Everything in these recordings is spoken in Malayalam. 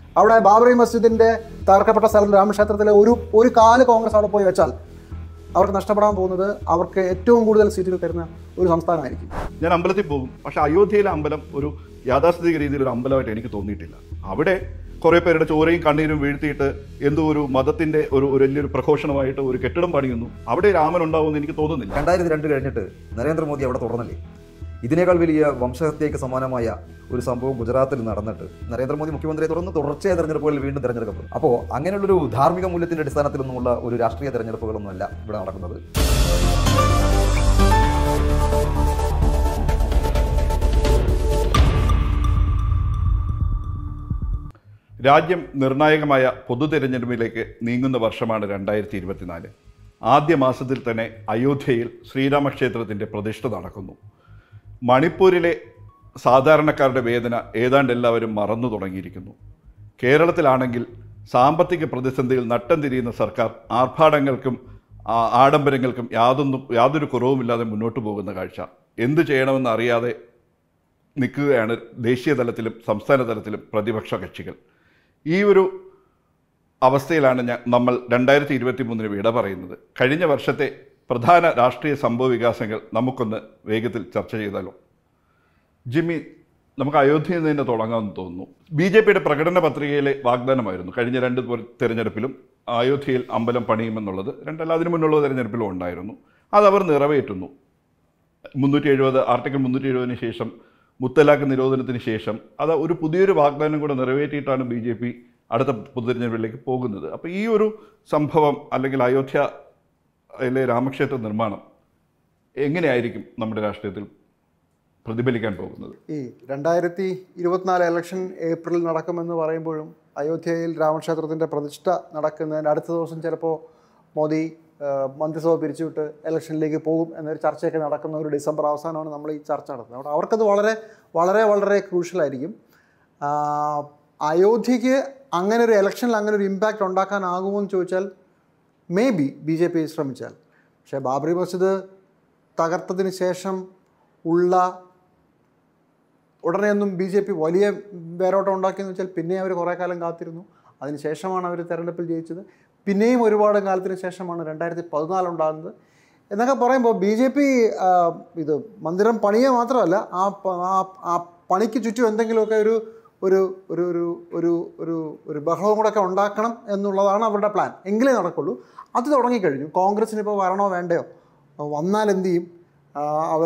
അവിടെ ബാബറി മസ്ജിദിൻ്റെ തകർക്കപ്പെട്ട സ്ഥലത്ത് രാമക്ഷേത്രത്തിലെ ഒരു കാല് കോൺഗ്രസ് അവിടെ പോയി വെച്ചാൽ അവർക്ക് നഷ്ടപ്പെടാൻ പോകുന്നത് അവർക്ക് ഏറ്റവും കൂടുതൽ സീറ്റുകൾ തരുന്ന ഒരു സംസ്ഥാനമായിരിക്കും. ഞാൻ അമ്പലത്തിൽ പോകും, പക്ഷേ അയോധ്യയിലെ അമ്പലം ഒരു യാഥാസ്ഥിതിക രീതിയിലൊരു അമ്പലമായിട്ട് എനിക്ക് തോന്നിയിട്ടില്ല. അവിടെ കുറേ പേരുടെ ചോരയും കണ്ണീരും വീഴ്ത്തിയിട്ട് എന്തോ ഒരു മതത്തിൻ്റെ ഒരു വലിയൊരു പ്രഘോഷണമായിട്ട് ഒരു കെട്ടിടം പണിയുന്നു. അവിടെ രാമൻ ഉണ്ടാവുമെന്ന് എനിക്ക് തോന്നുന്നില്ല. 2002 കഴിഞ്ഞിട്ട് നരേന്ദ്രമോദി അവിടെ തുടർന്നല്ലേ? ഇതിനേക്കാൾ വലിയ വംശഹത്യയ്ക്ക് സമാനമായ ഒരു സംഭവം ഗുജറാത്തിൽ നടന്നിട്ട് നരേന്ദ്രമോദി മുഖ്യമന്ത്രിയെ തുടർച്ചയായ തെരഞ്ഞെടുപ്പുകളിൽ വീണ്ടും തെരഞ്ഞെടുക്കപ്പെടും. അപ്പോൾ അങ്ങനെയുള്ളൊരു ധാർമ്മിക മൂല്യത്തിൻ്റെ അടിസ്ഥാനത്തിലൊന്നുമുള്ള ഒരു രാഷ്ട്രീയ തെരഞ്ഞെടുപ്പുകളൊന്നുമല്ല ഇവിടെ നടക്കുന്നത്. രാജ്യം നിർണായകമായ പൊതു തെരഞ്ഞെടുപ്പിലേക്ക് നീങ്ങുന്ന വർഷമാണ് 2024. ആദ്യ മാസത്തിൽ തന്നെ അയോധ്യയിൽ ശ്രീരാമക്ഷേത്രത്തിൻ്റെ പ്രതിഷ്ഠ നടക്കുന്നു. മണിപ്പൂരിലെ സാധാരണക്കാരുടെ വേദന ഏതാണ്ട് എല്ലാവരും മറന്നു തുടങ്ങിയിരിക്കുന്നു. കേരളത്തിലാണെങ്കിൽ സാമ്പത്തിക പ്രതിസന്ധിയിൽ നട്ടം തിരിയുന്ന സർക്കാർ ആർഭാടങ്ങൾക്കും ആഡംബരങ്ങൾക്കും യാതൊരു കുറവുമില്ലാതെ മുന്നോട്ട് പോകുന്ന കാഴ്ച. എന്തു ചെയ്യണമെന്ന് അറിയാതെ നിൽക്കുകയാണ് ദേശീയ തലത്തിലും സംസ്ഥാന തലത്തിലും പ്രതിപക്ഷ കക്ഷികൾ. ഈ ഒരു അവസ്ഥയിലാണ് നമ്മൾ 2023 വിട പറയുന്നത്. കഴിഞ്ഞ വർഷത്തെ പ്രധാന രാഷ്ട്രീയ സംഭവ വികാസങ്ങൾ നമുക്കൊന്ന് വേഗത്തിൽ ചർച്ച ചെയ്താലോ? ജിമ്മി, നമുക്ക് അയോധ്യയിൽ നിന്ന് തന്നെ തുടങ്ങാമെന്ന് തോന്നുന്നു. BJPയുടെ പ്രകടന പത്രികയിലെ വാഗ്ദാനമായിരുന്നു കഴിഞ്ഞ 2 തെരഞ്ഞെടുപ്പിലും അയോധ്യയിൽ അമ്പലം പണിയുമെന്നുള്ളത്. അതിനു മുന്നുള്ള തെരഞ്ഞെടുപ്പിലും ഉണ്ടായിരുന്നു. അതവർ നിറവേറ്റുന്നു. ആർട്ടിക്കിൾ 370 ശേഷം, മുത്തലാഖ് നിരോധനത്തിന് ശേഷം അത് ഒരു പുതിയൊരു വാഗ്ദാനം കൂടെ നിറവേറ്റിയിട്ടാണ് BJP അടുത്ത പൊതുതെരഞ്ഞെടുപ്പിലേക്ക് പോകുന്നത്. അപ്പോൾ ഈ ഒരു സംഭവം അല്ലെങ്കിൽ അയോധ്യയിലെ രാമക്ഷേത്ര നിർമ്മാണം എങ്ങനെയായിരിക്കും നമ്മുടെ രാഷ്ട്രീയത്തിൽ പ്രതിഫലിക്കാൻ പോകുന്നത്? ഈ 2024 ഇലക്ഷൻ ഏപ്രിലിൽ നടക്കുമെന്ന് പറയുമ്പോഴും അയോധ്യയിൽ രാമക്ഷേത്രത്തിൻ്റെ പ്രതിഷ്ഠ നടക്കുന്നതിന് അടുത്ത ദിവസം ചിലപ്പോൾ മോദി മന്ത്രിസഭ പിരിച്ചുവിട്ട് ഇലക്ഷനിലേക്ക് പോകും എന്നൊരു ചർച്ചയൊക്കെ നടക്കുന്ന ഒരു ഡിസംബർ അവസാനമാണ് നമ്മൾ ഈ ചർച്ച നടത്തുന്നത്. അവിടെ അവർക്കത് വളരെ വളരെ വളരെ ക്രൂഷ്യലായിരിക്കും. അയോധ്യയ്ക്ക് അങ്ങനെ ഒരു ഇലക്ഷനിൽ അങ്ങനെ ഒരു ഇമ്പാക്റ്റ് ഉണ്ടാക്കാനാകുമോ എന്ന് ചോദിച്ചാൽ BJP ശ്രമിച്ചാൽ. പക്ഷേ ബാബറി മസ്ജിദ് തകർത്തതിന് ശേഷം ഉള്ള ഉടനെയൊന്നും BJP വലിയ വേരോട്ടം ഉണ്ടാക്കിയെന്ന് വെച്ചാൽ പിന്നെ അവർ കുറേ കാലം കാത്തിരുന്നു. അതിനുശേഷമാണ് അവർ തെരഞ്ഞെടുപ്പിൽ ജയിച്ചത്. പിന്നെയും ഒരുപാട് കാലത്തിന് ശേഷമാണ് 2014 ഉണ്ടാകുന്നത് എന്നൊക്കെ പറയുമ്പോൾ BJP ഇത് മന്ദിരം പണിയെ മാത്രമല്ല ആ പണിക്ക് ചുറ്റും എന്തെങ്കിലുമൊക്കെ ഒരു ഒരു ഒരു ഒരു ഒരു ഒരു ഒരു ബഹളവും കൂടെ ഒക്കെ ഉണ്ടാക്കണം എന്നുള്ളതാണ് അവരുടെ പ്ലാൻ. എങ്കിലേ നടക്കുള്ളൂ. അത് തുടങ്ങിക്കഴിഞ്ഞു. കോൺഗ്രസ്സിന് ഇപ്പോൾ വരണോ വേണ്ടയോ, വന്നാൽ എന്ത് ചെയ്യും, അവർ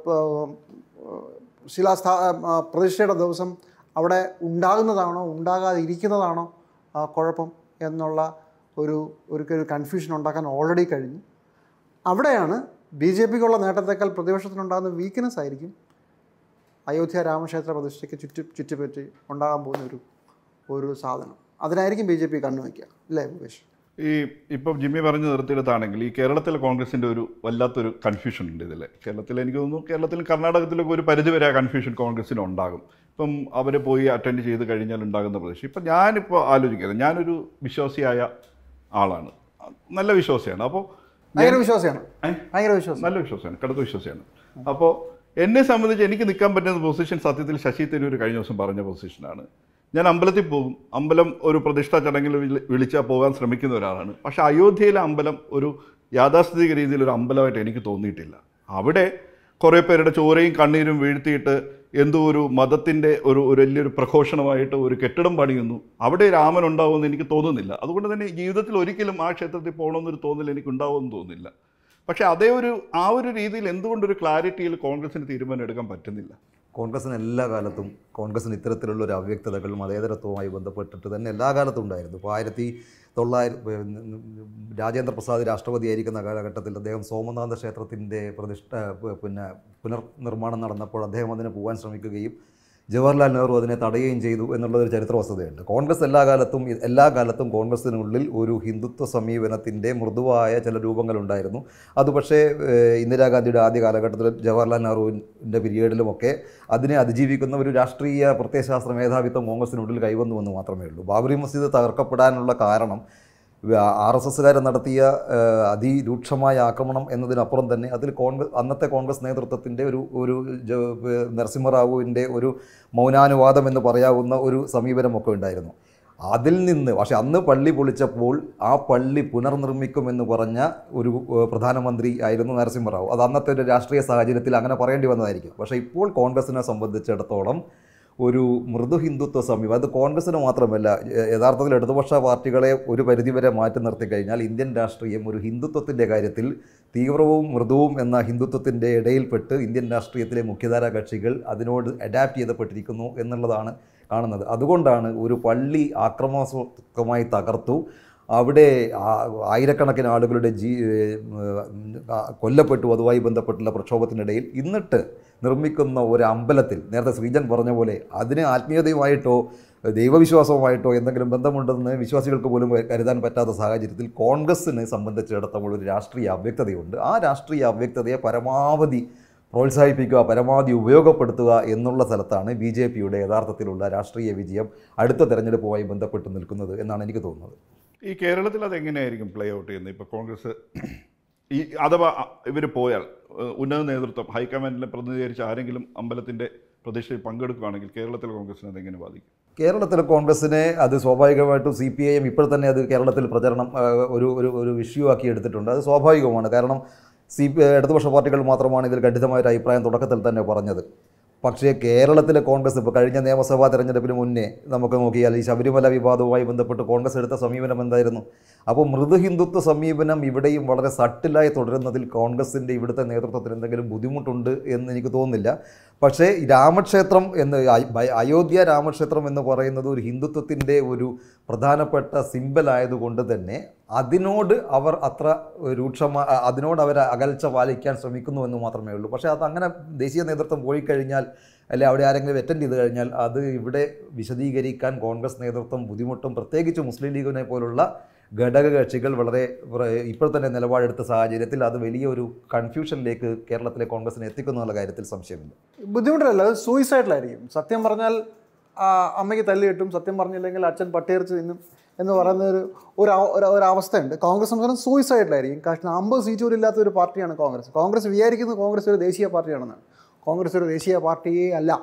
പ്രതിഷ്ഠയുടെ ദിവസം അവിടെ ഉണ്ടാകുന്നതാണോ ഉണ്ടാകാതെ ഇരിക്കുന്നതാണോ കുഴപ്പം എന്നുള്ള ഒരു കൺഫ്യൂഷൻ ഉണ്ടാക്കാൻ ഓൾറെഡി കഴിഞ്ഞു. അവിടെയാണ് BJPക്കുള്ള നേട്ടത്തേക്കാൾ പ്രതിപക്ഷത്തിനുണ്ടാകുന്ന വീക്ക്നെസ് ആയിരിക്കും അയോധ്യ രാമക്ഷേത്ര പ്രതിഷ്ഠയ്ക്ക് ചുറ്റിപ്പറ്റി ഉണ്ടാകാൻ പോകുന്ന ഒരു സാധനം. അതിനായിരിക്കും BJP കണ്ണുവയ്ക്കുക, അല്ലേ മുകേഷ്? ഇപ്പം ജിമ്മി പറഞ്ഞു നിർത്തിയെടുത്താണെങ്കിൽ ഈ കേരളത്തിലെ കോൺഗ്രസിൻ്റെ ഒരു വല്ലാത്തൊരു കൺഫ്യൂഷൻ ഉണ്ട് ഇതിൽ. കേരളത്തിൽ എനിക്ക് തോന്നുന്നു കേരളത്തിലും കർണാടകത്തിലൊക്കെ ഒരു പരിധിവരെ ആ കൺഫ്യൂഷൻ കോൺഗ്രസ്സിന് ഉണ്ടാകും. ഇപ്പം അവർ പോയി അറ്റൻഡ് ചെയ്ത് കഴിഞ്ഞാൽ ഉണ്ടാകുന്ന പ്രതീക്ഷ. ഇപ്പം ഞാനിപ്പോൾ ആലോചിക്കുന്നത്, ഞാനൊരു വിശ്വാസിയായ ആളാണ്, നല്ല വിശ്വാസിയാണ്. അപ്പോൾ നല്ല വിശ്വാസിയാണ്, കടുത്ത വിശ്വാസിയാണ്. അപ്പോൾ എന്നെ സംബന്ധിച്ച് എനിക്ക് നിൽക്കാൻ പറ്റുന്ന പൊസിഷൻ സത്യത്തിൽ ശശി തരൂർ കഴിഞ്ഞ ദിവസം പറഞ്ഞ പൊസിഷനാണ്. ഞാൻ അമ്പലത്തിൽ പോകും, അമ്പലം ഒരു പ്രതിഷ്ഠാ ചടങ്ങിൽ വിളിച്ചാൽ പോകാൻ ശ്രമിക്കുന്ന ഒരാളാണ്. പക്ഷേ അയോധ്യയിലെ അമ്പലം ഒരു യാഥാസ്ഥിതിക രീതിയിലൊരു അമ്പലമായിട്ട് എനിക്ക് തോന്നിയിട്ടില്ല. അവിടെ കുറേ പേരുടെ ചോരയും കണ്ണീരും വീഴ്ത്തിയിട്ട് എന്തോ ഒരു മതത്തിൻ്റെ ഒരു വലിയൊരു പ്രഘോഷണമായിട്ട് ഒരു കെട്ടിടം പണിയുന്നു. അവിടെ രാമൻ ഉണ്ടാവുമെന്ന് എനിക്ക് തോന്നുന്നില്ല. അതുകൊണ്ട് തന്നെ ജീവിതത്തിൽ ഒരിക്കലും ആ ക്ഷേത്രത്തിൽ പോകണമെന്നൊരു തോന്നൽ എനിക്കുണ്ടാവുമെന്ന് തോന്നുന്നില്ല. പക്ഷേ ആ ഒരു രീതിയിൽ എന്തുകൊണ്ടൊരു ക്ലാരിറ്റിയിൽ കോൺഗ്രസിന് തീരുമാനം എടുക്കാൻ പറ്റുന്നില്ല? കോൺഗ്രസിന് എല്ലാ കാലത്തും കോൺഗ്രസിന് ഇത്തരത്തിലുള്ള ഒരു അവ്യക്തതകൾ മതേതരത്വവുമായി ബന്ധപ്പെട്ടിട്ട് തന്നെ എല്ലാ കാലത്തും ഉണ്ടായിരുന്നു. ഇപ്പോൾ 1900 രാജേന്ദ്ര പ്രസാദ് രാഷ്ട്രപതിയായിരിക്കുന്ന കാലഘട്ടത്തിൽ അദ്ദേഹം സോമനാഥ ക്ഷേത്രത്തിൻ്റെ പുനർനിർമ്മാണം നടന്നപ്പോൾ അദ്ദേഹം അതിന് പോകാൻ ശ്രമിക്കുകയും ജവഹർലാൽ നെഹ്റു അതിനെ തടയുകയും ചെയ്തു എന്നുള്ളൊരു ചരിത്ര വസ്തുതയുണ്ട്. കോൺഗ്രസ് എല്ലാ കാലത്തും കോൺഗ്രസിനുള്ളിൽ ഒരു ഹിന്ദുത്വ സമീപനത്തിൻ്റെ മൃദുവായ ചില രൂപങ്ങളുണ്ടായിരുന്നു. അത് പക്ഷേ ഇന്ദിരാഗാന്ധിയുടെ ആദ്യ കാലഘട്ടത്തിൽ ജവഹർലാൽ നെഹ്റുവിൻ്റെ പീരീഡിലുമൊക്കെ അതിനെ അതിജീവിക്കുന്ന ഒരു രാഷ്ട്രീയ പ്രത്യയശാസ്ത്ര മേധാവിത്വം കോൺഗ്രസിനുള്ളിൽ കൈവന്നുവെന്ന് മാത്രമേ ഉള്ളൂ. ബാബറി മസ്ജിദ് തകർക്കപ്പെടാനുള്ള കാരണം RSSകാർ നടത്തിയ അതിരൂക്ഷമായ ആക്രമണം എന്നതിനപ്പുറം തന്നെ അതിൽ അന്നത്തെ കോൺഗ്രസ് നേതൃത്വത്തിൻ്റെ ഒരു നരസിംഹറാവുവിൻ്റെ ഒരു മൗനാനുവാദം എന്ന് പറയാവുന്ന ഒരു സമീപനമൊക്കെ ഉണ്ടായിരുന്നു. അതിൽ നിന്ന് പക്ഷെ അന്ന് പള്ളി പൊളിച്ചപ്പോൾ ആ പള്ളി പുനർനിർമ്മിക്കുമെന്ന് പറഞ്ഞ ഒരു പ്രധാനമന്ത്രി ആയിരുന്നു നരസിംഹറാവു. അത് അന്നത്തെ ഒരു രാഷ്ട്രീയ സാഹചര്യത്തിൽ അങ്ങനെ പറയേണ്ടി വന്നതായിരിക്കും. പക്ഷേ ഇപ്പോൾ കോൺഗ്രസിനെ സംബന്ധിച്ചിടത്തോളം ഒരു മൃദു ഹിന്ദുത്വ സമീപം, അത് കോൺഗ്രസിന് മാത്രമല്ല, യഥാർത്ഥത്തിൽ ഇടതുപക്ഷ പാർട്ടികളെ ഒരു പരിധിവരെ മാറ്റി നിർത്തി കഴിഞ്ഞാൽ ഇന്ത്യൻ രാഷ്ട്രീയം ഒരു ഹിന്ദുത്വത്തിൻ്റെ കാര്യത്തിൽ തീവ്രവും മൃദുവും എന്ന ഹിന്ദുത്വത്തിൻ്റെ ഇടയിൽപ്പെട്ട് ഇന്ത്യൻ രാഷ്ട്രീയത്തിലെ മുഖ്യധാരാ കക്ഷികൾ അതിനോട് അഡാപ്റ്റ് ചെയ്യപ്പെട്ടിരിക്കുന്നു എന്നുള്ളതാണ് കാണുന്നത്. അതുകൊണ്ടാണ് ഒരു പള്ളി ആക്രമണാത്മകമായി തകർത്തു, അവിടെ ആയിരക്കണക്കിന് ആളുകളുടെ കൊല്ലപ്പെട്ടു, അതുമായി ബന്ധപ്പെട്ടുള്ള പ്രക്ഷോഭത്തിനിടയിൽ എന്നിട്ട് നിർമ്മിക്കുന്ന ഒരു അമ്പലത്തിൽ നേരത്തെ ശ്രീജൻ പറഞ്ഞ പോലെ അതിന് ആത്മീയതയുമായിട്ടോ ദൈവവിശ്വാസവുമായിട്ടോ എന്തെങ്കിലും ബന്ധമുണ്ടെന്ന് വിശ്വാസികൾക്ക് പോലും കരുതാൻ പറ്റാത്ത സാഹചര്യത്തിൽ കോൺഗ്രസിനെ സംബന്ധിച്ചിടത്തോളം ഒരു രാഷ്ട്രീയ അവ്യക്തതയുണ്ട്. ആ രാഷ്ട്രീയ അവ്യക്തതയെ പരമാവധി പ്രോത്സാഹിപ്പിക്കുക, പരമാവധി ഉപയോഗപ്പെടുത്തുക എന്നുള്ള സ്ഥലത്താണ് BJPയുടെ യഥാർത്ഥത്തിലുള്ള രാഷ്ട്രീയ വിജയം അടുത്ത തെരഞ്ഞെടുപ്പുമായി ബന്ധപ്പെട്ട് നിൽക്കുന്നത് എന്നാണ് എനിക്ക് തോന്നുന്നത്. ഈ കേരളത്തിൽ അതെങ്ങനെയായിരിക്കും പ്ലേ ഔട്ട് ചെയ്യുന്നത്? ഇപ്പോൾ കോൺഗ്രസ് ഈ അഥവാ ഇവർ പോയാൽ ഉന്നത നേതൃത്വം ഹൈക്കമാൻഡിനെ പ്രതിനിധീകരിച്ച് ആരെങ്കിലും അമ്പലത്തിൻ്റെ പ്രതിഷ്ഠയിൽ പങ്കെടുക്കുകയാണെങ്കിൽ കേരളത്തിലെ കോൺഗ്രസിന് അതെങ്ങനെ ബാധിക്കും? കേരളത്തിലെ കോൺഗ്രസിനെ അത് സ്വാഭാവികമായിട്ടും CPIM ഇപ്പോൾ തന്നെ അത് കേരളത്തിൽ പ്രചരണം ഒരു ഇഷ്യൂ ആക്കി എടുത്തിട്ടുണ്ട്. അത് സ്വാഭാവികമാണ്. കാരണം ഇടതുപക്ഷ പാർട്ടികൾ മാത്രമാണ് ഇതിൽ ഖണ്ഡിതമായൊരു അഭിപ്രായം തുടക്കത്തിൽ തന്നെ പറഞ്ഞത്. പക്ഷേ കേരളത്തിലെ കോൺഗ്രസ് ഇപ്പോൾ കഴിഞ്ഞ നിയമസഭാ തെരഞ്ഞെടുപ്പിന് മുന്നേ നമുക്ക് നോക്കിയാൽ ഈ ശബരിമല വിവാദവുമായി ബന്ധപ്പെട്ട് കോൺഗ്രസ് എടുത്ത സമീപനം എന്തായിരുന്നു? അപ്പോൾ മൃദു ഹിന്ദുത്വ സമീപനം ഇവിടെയും വളരെ സട്ടിലായി തുടരുന്നതിൽ കോൺഗ്രസിൻ്റെ ഇവിടുത്തെ നേതൃത്വത്തിന് എന്തെങ്കിലും ബുദ്ധിമുട്ടുണ്ട് എന്ന് എനിക്ക് തോന്നുന്നില്ല. പക്ഷേ രാമക്ഷേത്രം അയോധ്യ രാമക്ഷേത്രം എന്ന് പറയുന്നത് ഒരു ഹിന്ദുത്വത്തിൻ്റെ ഒരു പ്രധാനപ്പെട്ട സിംബലായതുകൊണ്ട് തന്നെ അതിനോട് അവർ അത്ര അതിനോട് അവർ അകൽച്ച പാലിക്കാൻ ശ്രമിക്കുന്നു എന്ന് മാത്രമേ ഉള്ളൂ. പക്ഷേ അതങ്ങനെ ദേശീയ നേതൃത്വം പോയി കഴിഞ്ഞാൽ, അല്ലെ അവിടെ ആരെങ്കിലും അറ്റൻഡ് ചെയ്ത് കഴിഞ്ഞാൽ അത് ഇവിടെ വിശദീകരിക്കാൻ കോൺഗ്രസ് നേതൃത്വം ബുദ്ധിമുട്ടും. പ്രത്യേകിച്ച് മുസ്ലിം ലീഗിനെ പോലുള്ള ഘടക കക്ഷികൾ വളരെ ഇപ്പോൾ തന്നെ നിലപാടെടുത്ത സാഹചര്യത്തിൽ അത് വലിയൊരു കൺഫ്യൂഷനിലേക്ക് കേരളത്തിലെ കോൺഗ്രസിനെ എത്തിക്കുന്നുള്ള കാര്യത്തിൽ സംശയമില്ല. ബുദ്ധിമുട്ടല്ല, അത് സൂയിസൈഡിലായിരിക്കും. സത്യം പറഞ്ഞാൽ അമ്മയ്ക്ക് തല്ല് കിട്ടും, സത്യം പറഞ്ഞില്ലെങ്കിൽ അച്ഛൻ പട്ടിയെറിച്ച് തിന്നും എന്ന് പറയുന്ന ഒരു അവസ്ഥയുണ്ട്. കോൺഗ്രസ് സംസ്ഥാനം സൂയിസൈഡിലായിരിക്കും. കാരണം 50 സീറ്റ് പോലും ഇല്ലാത്ത ഒരു പാർട്ടിയാണ് കോൺഗ്രസ്. കോൺഗ്രസ് വിചാരിക്കുന്നത് കോൺഗ്രസ് ഒരു ദേശീയ പാർട്ടിയാണെന്നാണ്. കോൺഗ്രസ് ഒരു ദേശീയ പാർട്ടിയേ അല്ല.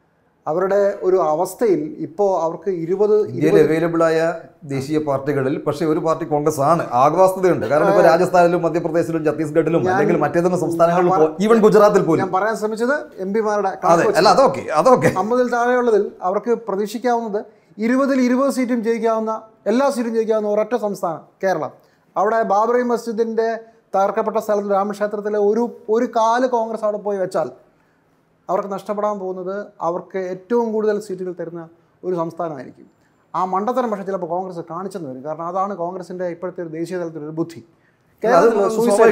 അവരുടെ ഒരു അവസ്ഥയിൽ ഇപ്പോൾ അവർക്ക് 20 ഇന്ത്യയിൽ അവൈലബിളായ ദേശീയ പാർട്ടികളിൽ പക്ഷേ ഒരു പാർട്ടി കോൺഗ്രസ് ആണ്. ആഗ്വാസ്തതയുണ്ട്. കാരണം ഇപ്പോൾ രാജസ്ഥാനിലും മധ്യപ്രദേശിലും ഛത്തീസ്ഗഡിലും അല്ലെങ്കിൽ മറ്റേതെങ്കിലും സംസ്ഥാനങ്ങളിലും ഈവൻ ഗുജറാത്തിൽ പോലും ഞാൻ പറയാൻ ശ്രമിച്ചത് MP-മാരുടെ അതൊക്കെ 50-ൽ താഴെയുള്ളതിൽ അവർക്ക് പ്രതീക്ഷിക്കാവുന്നത് 20-ൽ 20 സീറ്റും ജയിക്കാവുന്ന, എല്ലാ സീറ്റും ജയിക്കാവുന്ന ഒരൊറ്റ സംസ്ഥാനം കേരളം. അവിടെ ബാബറി മസ്ജിദിൻ്റെ തകർക്കപ്പെട്ട സ്ഥലത്ത് രാമക്ഷേത്രത്തിലെ ഒരു കാല് കോൺഗ്രസ് അവിടെ പോയി വെച്ചാൽ അവർക്ക് നഷ്ടപ്പെടാൻ പോകുന്നത് അവർക്ക് ഏറ്റവും കൂടുതൽ സീറ്റുകൾ തരുന്ന ഒരു സംസ്ഥാനമായിരിക്കും. ആ മണ്ടത്തരം പക്ഷേ ചിലപ്പോൾ കോൺഗ്രസ് കാണിച്ചെന്ന് വരും. കാരണം അതാണ് കോൺഗ്രസിൻ്റെ ഇപ്പോഴത്തെ ഒരു ദേശീയ തലത്തിലൊരു ബുദ്ധി. കേരളത്തിൽ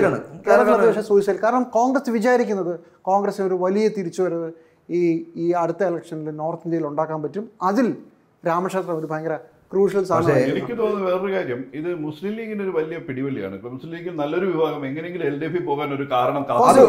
സൂയിസൈഡ്. കാരണം കോൺഗ്രസ് വിചാരിക്കുന്നത് കോൺഗ്രസിന് ഒരു വലിയ തിരിച്ചുവരവ് ഈ അടുത്ത ഇലക്ഷനിൽ നോർത്ത് ഇന്ത്യയിൽ ഉണ്ടാക്കാൻ പറ്റും. അതിൽ രാമക്ഷേത്രം ഒരു ഭയങ്കര ക്രൂഷ്യൽ സാധനം. എനിക്ക് തോന്നുന്നു വേറൊരു കാര്യം, ഇത് മുസ്ലിം ലീഗിന് ഒരു വലിയ പിടിവലിയാണ്. ഇപ്പൊ മുസ്ലിം ലീഗിൽ നല്ലൊരു വിഭാഗം എങ്ങനെയെങ്കിലും LDF പോകാൻ ഒരു കാരണം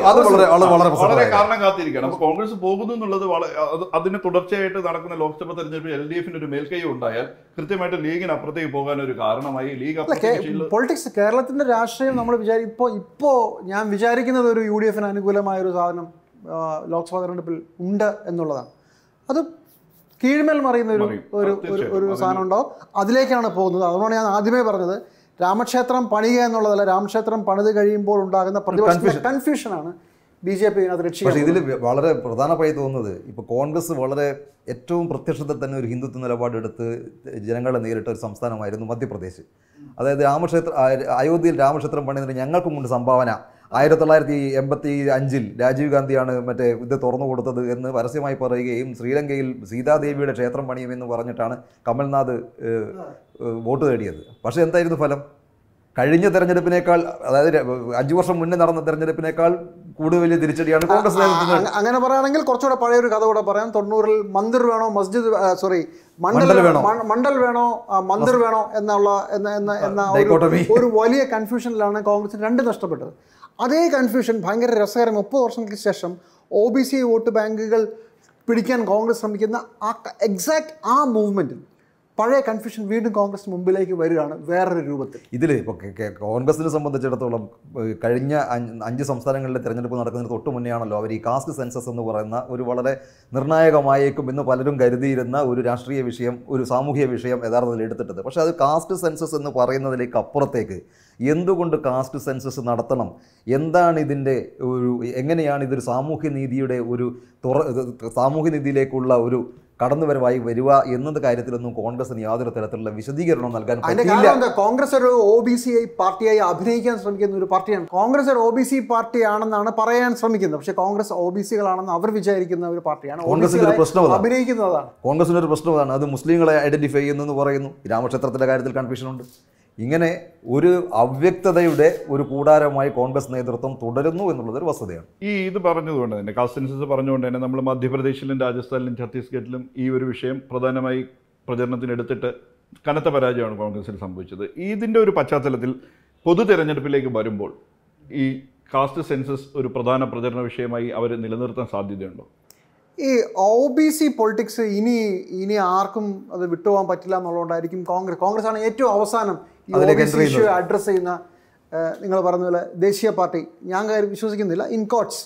വളരെ കാരണം കാത്തിരിക്കുകയാണ്. അപ്പൊ കോൺഗ്രസ് പോകുന്നു എന്നുള്ളത് അതിന് തുടർച്ചയായിട്ട് നടക്കുന്ന ലോക്സഭാ തെരഞ്ഞെടുപ്പിൽ LDF ഒരു മേൽക്കൈ ഉണ്ടായാൽ കൃത്യമായിട്ട് ലീഗിന് അപ്പുറത്തേക്ക് പോകാൻ ഒരു കാരണമായി. ലീഗ് പൊളിറ്റിക്സ് കേരളത്തിന്റെ രാഷ്ട്രീയം നമ്മൾ ഇപ്പോ ഞാൻ വിചാരിക്കുന്നത് ഒരു UDF അനുകൂലമായ ഒരു സാധനം ലോക്സഭാ തെരഞ്ഞെടുപ്പിൽ ഉണ്ട് എന്നുള്ളതാണ്. അത് കീഴ്മേൽ മറിയുന്ന ഒരു സാധനം ഉണ്ടാവും. അതിലേക്കാണ് പോകുന്നത്. അതുകൊണ്ടാണ് ഞാൻ ആദ്യമേ പറഞ്ഞത് രാമക്ഷേത്രം പണിയുക എന്നുള്ളതല്ല, രാമക്ഷേത്രം പണിത് കഴിയുമ്പോൾ ഉണ്ടാകുന്ന പ്രതിപക്ഷ കൺഫ്യൂഷനാണ് BJP രക്ഷിക്കുന്നത്. ഇതിൽ വളരെ പ്രധാനമായി തോന്നുന്നത് ഇപ്പോൾ കോൺഗ്രസ് വളരെ ഏറ്റവും പ്രത്യക്ഷത്തിൽ തന്നെ ഒരു ഹിന്ദുത്വ നിലപാടെടുത്ത് ജനങ്ങളെ നേരിട്ട ഒരു സംസ്ഥാനമായിരുന്നു മധ്യപ്രദേശ്. അതായത് അയോധ്യയിൽ രാമക്ഷേത്രം പണിയുന്നതിന് ഞങ്ങൾക്കുമുണ്ട് സംഭാവന. 1985 രാജീവ് ഗാന്ധിയാണ് ഇത് തുറന്നു കൊടുത്തത് എന്ന് പരസ്യമായി പറയുകയും ശ്രീലങ്കയിൽ സീതാദേവിയുടെ ക്ഷേത്രം പണിയുമെന്ന് പറഞ്ഞിട്ടാണ് കമൽനാഥ് വോട്ട് നേടിയത്. പക്ഷേ എന്തായിരുന്നു ഫലം? കഴിഞ്ഞ തെരഞ്ഞെടുപ്പിനേക്കാൾ, അതായത് 5 വർഷം മുന്നേ നടന്ന തെരഞ്ഞെടുപ്പിനേക്കാൾ കൂടുതൽ വലിയ തിരിച്ചടിയാണ് കോൺഗ്രസ് നേതൃത്വത്തിന്. അങ്ങനെ പറയുകയാണെങ്കിൽ കുറച്ചുകൂടെ പഴയൊരു കഥ കൂടെ പറയാം. 90-ൽ മന്ദിർ വേണോ മണ്ഡൽ വേണോ മന്ദിർ വേണോ എന്ന ഒരു വലിയ കൺഫ്യൂഷനിലാണ് കോൺഗ്രസിന് 2 നഷ്ടപ്പെട്ടത്. അതേ കൺഫ്യൂഷൻ ഭയങ്കര രസകരം. 30 വർഷങ്ങൾക്ക് ശേഷം OBC വോട്ട് ബാങ്കുകൾ പിടിക്കാൻ കോൺഗ്രസ് ശ്രമിക്കുന്ന എക്സാക്ട് ആ മൂവ്മെൻറ്റിൽ പഴയ കൺഫ്യൂഷൻ വീണ്ടും കോൺഗ്രസ് മുമ്പിലേക്ക് വരികയാണ് വേറൊരു രൂപത്തിൽ. ഇതിൽ ഇപ്പോൾ കോൺഗ്രസിനെ സംബന്ധിച്ചിടത്തോളം കഴിഞ്ഞ 5 സംസ്ഥാനങ്ങളിലെ തിരഞ്ഞെടുപ്പ് നടക്കുന്നതിന് തൊട്ട് മുന്നെയാണല്ലോ അവർ ഈ കാസ്റ്റ് സെൻസസ് എന്ന് പറയുന്ന ഒരു വളരെ നിർണായകമായേക്കും എന്ന് പലരും കരുതിയിരുന്ന ഒരു രാഷ്ട്രീയ വിഷയം, ഒരു സാമൂഹിക വിഷയം യഥാർത്ഥത്തിൽ എടുത്തിട്ടത്. പക്ഷേ അത് കാസ്റ്റ് സെൻസസ് എന്ന് പറയുന്നതിലേക്ക് അപ്പുറത്തേക്ക് എന്തുകൊണ്ട് കാസ്റ്റ് സെൻസസ് നടത്തണം, എന്താണ് ഇതിൻ്റെ ഒരു, എങ്ങനെയാണ് ഇതൊരു സാമൂഹ്യനീതിയുടെ ഒരു സാമൂഹ്യനീതിയിലേക്കുള്ള ഒരു കടന്നുവരവായി വരിക എന്നത് കാര്യത്തിലൊന്നും കോൺഗ്രസിന് യാതൊരു തരത്തിലുള്ള വിശദീകരണം നൽകാൻ പറ്റില്ല. കോൺഗ്രസ് ഒരു OBC പാർട്ടിയായി അഭിനയിക്കാൻ ശ്രമിക്കുന്ന ഒരു പാർട്ടിയാണ്. കോൺഗ്രസ് ഒരു OBC പാർട്ടിയാണെന്നാണ് പറയാൻ ശ്രമിക്കുന്നത്. പക്ഷേ കോൺഗ്രസ് OBCകളാണെന്ന് അവർ വിചാരിക്കുന്ന ഒരു പാർട്ടിയാണ്. കോൺഗ്രസിന്റെ ഒരു പ്രശ്നം അഭിനയിക്കുന്നതാണ്. കോൺഗ്രസിന്റെ ഒരു പ്രശ്നം അതാണ്. അത് മുസ്ലിങ്ങളെ ഐഡന്റിഫൈ ചെയ്യുന്നെന്ന് പറയുന്നു. രാമക്ഷേത്രത്തിന്റെ കാര്യത്തിൽ കൺഫ്യൂഷനുണ്ട്. ഇങ്ങനെ ഒരു അവ്യക്തതയുടെ ഒരു കൂടാരമായി കോൺഗ്രസ് നേതൃത്വം തുടരുന്നു എന്നുള്ളതൊരു വസ്തുതയാണ്. ഇത് പറഞ്ഞതുകൊണ്ട് തന്നെ, കാസ്റ്റ് സെൻസസ് പറഞ്ഞുകൊണ്ട് തന്നെ നമ്മൾ മധ്യപ്രദേശിലും രാജസ്ഥാനിലും ഛത്തീസ്ഗഡിലും ഈ ഒരു വിഷയം പ്രധാനമായി പ്രചരണത്തിനെടുത്തിട്ട് കനത്ത പരാജയമാണ് കോൺഗ്രസിൽ സംഭവിച്ചത്. ഇതിൻ്റെ ഒരു പശ്ചാത്തലത്തിൽ പൊതു തെരഞ്ഞെടുപ്പിലേക്ക് വരുമ്പോൾ ഈ കാസ്റ്റ് സെൻസസ് ഒരു പ്രധാന പ്രചരണ വിഷയമായി അവർ നിലനിർത്താൻ സാധ്യതയുണ്ടോ? ഈ OBC പൊളിറ്റിക്സ് ഇനി ആർക്കും അത് വിട്ടുപോകാൻ പറ്റില്ല എന്നുള്ളതുകൊണ്ടായിരിക്കും കോൺഗ്രസ് ആണ് ഏറ്റവും അവസാനം ഈ OBC ഇഷ്യൂ അഡ്രസ്സ് ചെയ്യുന്ന, നിങ്ങൾ പറഞ്ഞ പോലെ ദേശീയ പാർട്ടി. ഞാൻ വിശ്വസിക്കുന്നില്ല ഇൻകോട്ട്സ്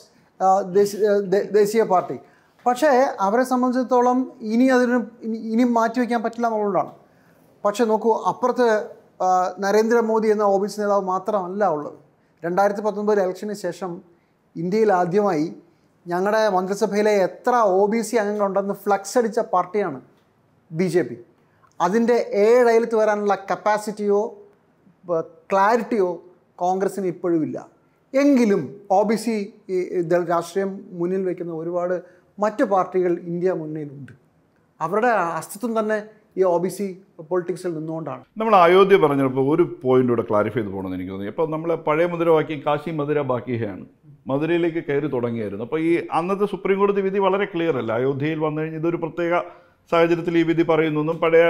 ദേശീയ പാർട്ടി. പക്ഷേ അവരെ സംബന്ധിച്ചിടത്തോളം ഇനി മാറ്റിവെക്കാൻ പറ്റില്ല എന്നുള്ളതുകൊണ്ടാണ്. പക്ഷേ നോക്കൂ, അപ്പുറത്ത് നരേന്ദ്രമോദി എന്ന OBC നേതാവ് മാത്രമല്ല ഉള്ളത്. 2019 ഇലക്ഷന് ശേഷം ഇന്ത്യയിൽ ആദ്യമായി ഞങ്ങളുടെ മന്ത്രിസഭയിലെ എത്ര OBC അംഗങ്ങളുണ്ടെന്ന് ഫ്ലക്സ് അടിച്ച പാർട്ടിയാണ് BJP. അതിൻ്റെ 7 അയലത്ത് വരാനുള്ള കപ്പാസിറ്റിയോ ക്ലാരിറ്റിയോ കോൺഗ്രസ്സിന് ഇപ്പോഴും ഇല്ല. എങ്കിലും OBC രാഷ്ട്രീയം മുന്നിൽ വയ്ക്കുന്ന ഒരുപാട് മറ്റു പാർട്ടികൾ ഇന്ത്യ മുന്നിലുണ്ട്. അവരുടെ അസ്തിത്വം തന്നെ ഈ OBC പൊളിറ്റിക്സിൽ നിന്നുകൊണ്ടാണ്. നമ്മൾ അയോധ്യ പറഞ്ഞപ്പോൾ ഒരു പോയിന്റ് കൂടെ ക്ലാരിഫൈ ചെയ്ത് പോകണമെന്ന് എനിക്ക് തോന്നി. അപ്പോൾ നമ്മൾ പഴയ മുദ്രാവാക്യം കാശി മധുര ബാക്കിയാണ്, മധുരയിലേക്ക് കയറി തുടങ്ങിയായിരുന്നു. അപ്പോൾ ഈ അന്നത്തെ സുപ്രീം കോടതി വിധി വളരെ ക്ലിയർ അല്ല. അയോധ്യയിൽ വന്നു കഴിഞ്ഞാൽ ഇതൊരു പ്രത്യേക സാഹചര്യത്തിൽ ഈ വിധി പറയുന്നൊന്നും പഴയ